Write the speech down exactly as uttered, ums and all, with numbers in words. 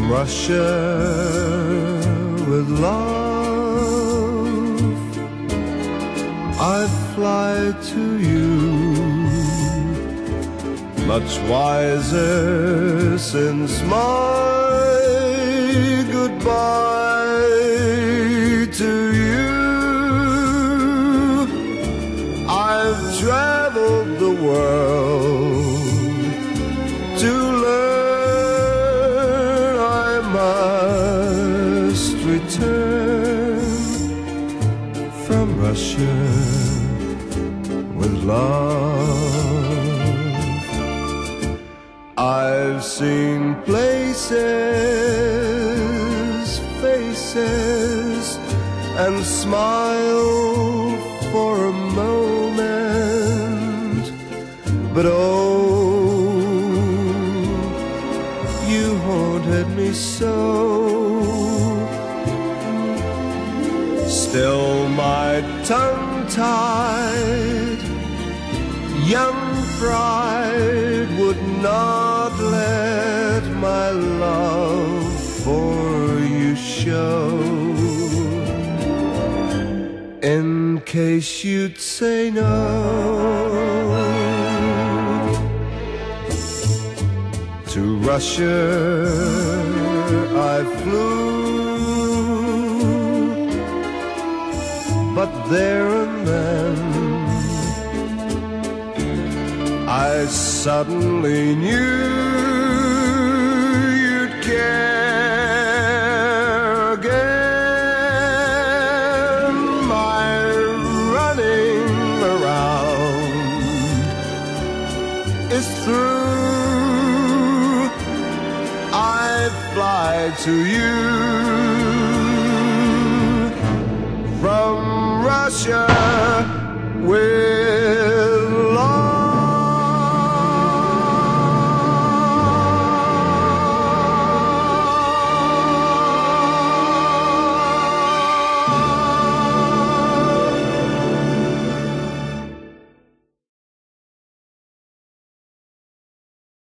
Russia with love, I fly to you, much wiser since my goodbye to you. I've traveled the world to learn I must return from Russia with love. I've seen places, faces, and smiled for a moment, but oh, you haunted me so. Still my tongue-tied young pride would not let my love for you show, in case you'd say no. To Russia I flew, but there and then I suddenly knew you'd care again. My running around is through. I fly to you